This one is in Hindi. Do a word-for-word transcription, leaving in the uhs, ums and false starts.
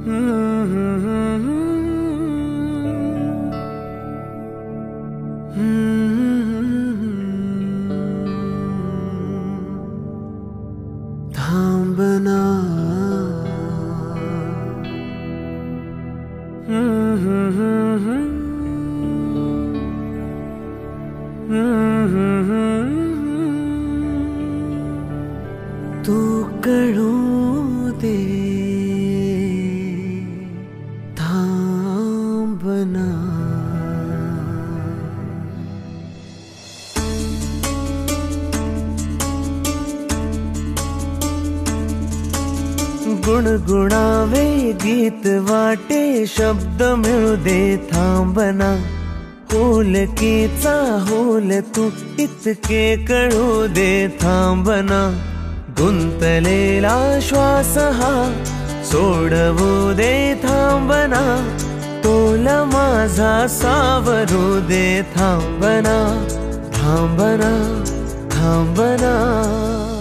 थांबना तू कळू दे थांबना। गुणगुणावे गीत वाटे शब्द मिळू दे थांबना। होलकीचा होल तू इतके कळू दे थांबना। गुंतलेला श्वास हा सोडवू दे थांबना। तोल माझा सावरू दे थांबना थांबना थांबना।